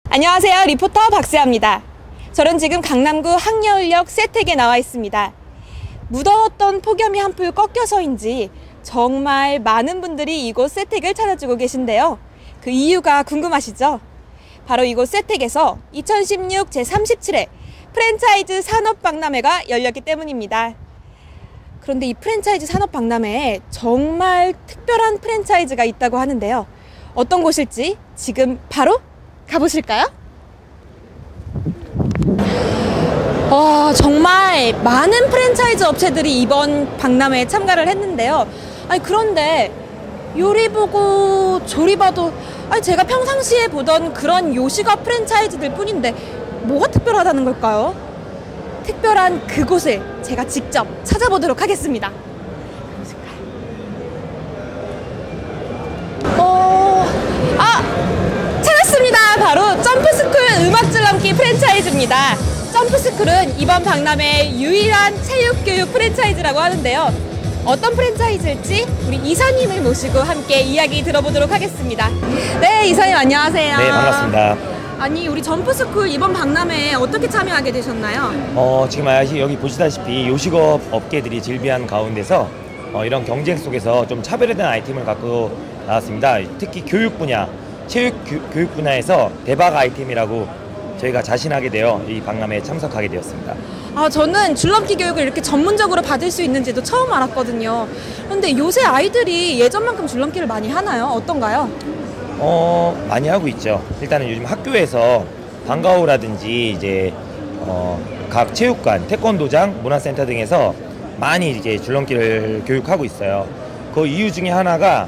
안녕하세요. 리포터 박세아입니다. 저는 지금 강남구 항여울역 세택에 나와 있습니다. 무더웠던 폭염이 한풀 꺾여서인지 정말 많은 분들이 이곳 세택을 찾아주고 계신데요. 그 이유가 궁금하시죠? 바로 이곳 세택에서 2016 제37회 프랜차이즈 산업박람회가 열렸기 때문입니다. 그런데 이 프랜차이즈 산업박람회에 정말 특별한 프랜차이즈가 있다고 하는데요. 어떤 곳일지 지금 바로 가보실까요? 와, 정말 많은 프랜차이즈 업체들이 이번 박람회에 참가를 했는데요. 그런데 요리 보고 조리 봐도 제가 평상시에 보던 그런 요식업 프랜차이즈들 뿐인데 뭐가 특별하다는 걸까요? 특별한 그곳을 제가 직접 찾아보도록 하겠습니다. 찾았습니다. 바로 점프스쿨 음악 줄넘기 프랜차이즈입니다. 점프스쿨은 이번 박람회의 유일한 체육교육 프랜차이즈라고 하는데요. 어떤 프랜차이즈일지 우리 이사님을 모시고 함께 이야기 들어보도록 하겠습니다. 네, 이사님 안녕하세요. 네, 반갑습니다. 아니, 우리 점프스쿨 이번 박람회에 어떻게 참여하게 되셨나요? 지금 여기 보시다시피 요식업 업계들이 즐비한 가운데서 이런 경쟁 속에서 좀 차별화된 아이템을 갖고 나왔습니다. 특히 교육 분야, 교육 분야에서 대박 아이템이라고 저희가 자신하게 되어 이 박람회에 참석하게 되었습니다. 저는 줄넘기 교육을 이렇게 전문적으로 받을 수 있는지도 처음 알았거든요. 그런데 요새 아이들이 예전만큼 줄넘기를 많이 하나요? 어떤가요? 많이 하고 있죠. 일단은 요즘 학교에서 방과후라든지 이제 각 체육관, 태권도장, 문화센터 등에서 많이 이제 줄넘기를 교육하고 있어요. 그 이유 중에 하나가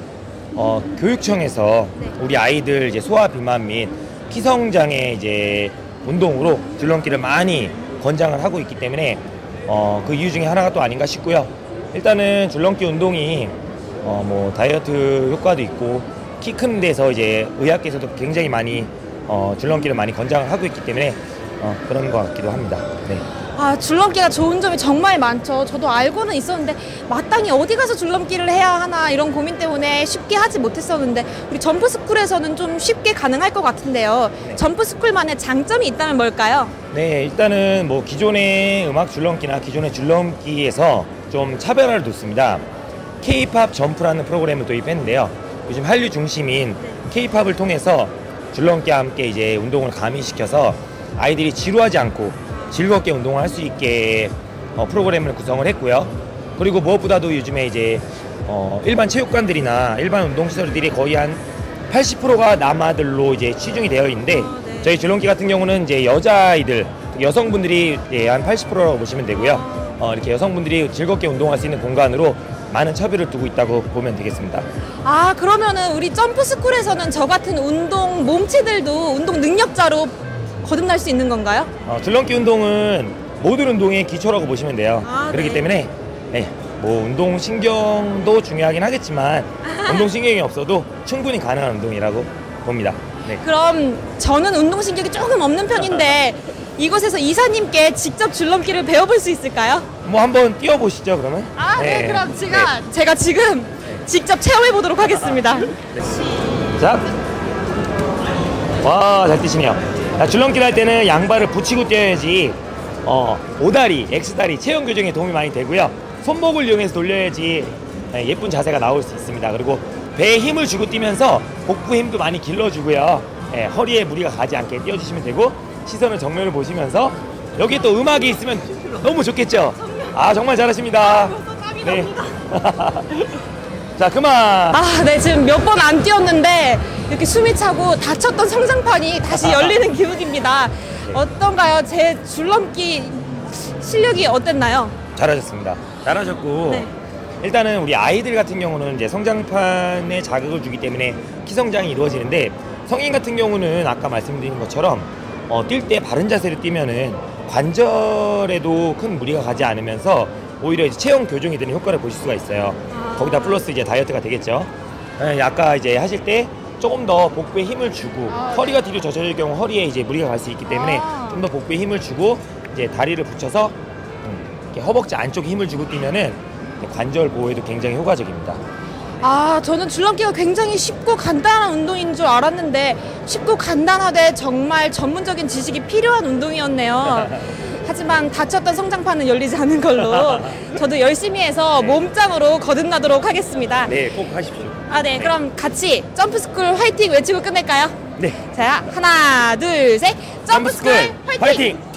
교육청에서 우리 아이들 이제 소아 비만 및 키성장애 이제 운동으로 줄넘기를 많이 권장을 하고 있기 때문에 그 이유 중에 하나가 또 아닌가 싶고요. 일단은 줄넘기 운동이 뭐 다이어트 효과도 있고 키 큰 데서 이제 의학계에서도 굉장히 많이 줄넘기를 많이 권장을 하고 있기 때문에 그런 것 같기도 합니다. 네. 줄넘기가 좋은 점이 정말 많죠. 저도 알고는 있었는데 마땅히 어디 가서 줄넘기를 해야 하나 이런 고민 때문에 쉽게 하지 못했었는데 우리 점프스쿨에서는 좀 쉽게 가능할 것 같은데요. 네. 점프스쿨만의 장점이 있다면 뭘까요? 네, 일단은 뭐 기존의 음악 줄넘기나 기존의 줄넘기에서 좀 차별화를 뒀습니다. K-팝 점프라는 프로그램을 도입했는데요. 요즘 한류 중심인 K-팝을 통해서 줄넘기와 함께 이제 운동을 가미시켜서 아이들이 지루하지 않고 즐겁게 운동을 할 수 있게 프로그램을 구성을 했고요. 그리고 무엇보다도 요즘에 이제 일반 체육관들이나 일반 운동시설들이 거의 한 80%가 남아들로 이제 치중이 되어 있는데 저희 줄넘기 같은 경우는 이제 여자아이들, 여성분들이 한 80%라고 보시면 되고요. 이렇게 여성분들이 즐겁게 운동할 수 있는 공간으로 많은 차별을 두고 있다고 보면 되겠습니다. 그러면은 우리 점프스쿨에서는 저 같은 운동 몸치들도 운동 능력자로 거듭날 수 있는 건가요? 줄넘기 운동은 모든 운동의 기초라고 보시면 돼요. 그렇기 네. 때문에 뭐 운동신경도 중요하긴 하겠지만 운동신경이 없어도 충분히 가능한 운동이라고 봅니다. 네. 그럼 저는 운동신경이 조금 없는 편인데 이곳에서 이사님께 직접 줄넘기를 배워볼 수 있을까요? 뭐 한번 뛰어보시죠, 그러면. 네, 그럼 제가 지금 직접 체험해 보도록 하겠습니다. 자, 와, 잘 뛰시네요. 줄넘기를 할 때는 양발을 붙이고 뛰어야지 오다리, X다리 체형 교정에 도움이 많이 되고요. 손목을 이용해서 돌려야지 예쁜 자세가 나올 수 있습니다. 그리고 배에 힘을 주고 뛰면서 복부 힘도 많이 길러주고요. 허리에 무리가 가지 않게 뛰어주시면 되고 시선을 정면을 보시면서 여기 또 음악이 있으면 너무 좋겠죠? 정말 잘하십니다. 네. 자, 그만. 네, 지금 몇 번 안 뛰었는데 이렇게 숨이 차고 다쳤던 성장판이 다시 열리는 기분입니다. 어떤가요? 제 줄넘기 실력이 어땠나요? 잘하셨습니다. 잘하셨고 네. 일단은 우리 아이들 같은 경우는 이제 성장판에 자극을 주기 때문에 키 성장이 이루어지는데 성인 같은 경우는 아까 말씀드린 것처럼 뛸 때 바른 자세로 뛰면은 관절에도 큰 무리가 가지 않으면서 오히려 이제 체형 교정이 되는 효과를 보실 수가 있어요. 거기다 플러스 이제 다이어트가 되겠죠. 아까 이제 하실 때 조금 더 복부에 힘을 주고 허리가 뒤로 젖혀질 경우 허리에 이제 무리가 갈 수 있기 때문에 좀 더 복부에 힘을 주고 이제 다리를 붙여서 이렇게 허벅지 안쪽에 힘을 주고 뛰면은 관절 보호에도 굉장히 효과적입니다. 아, 저는 줄넘기가 굉장히 쉽고 간단한 운동인 줄 알았는데 쉽고 간단하되 정말 전문적인 지식이 필요한 운동이었네요. 하지만 닫혔던 성장판은 열리지 않은 걸로 저도 열심히 해서 몸짱으로 거듭나도록 하겠습니다. 네, 꼭 하십시오. 아, 네. 그럼 같이 점프스쿨 화이팅 외치고 끝낼까요? 네. 자, 하나, 둘, 셋. 점프스쿨 화이팅! 화이팅!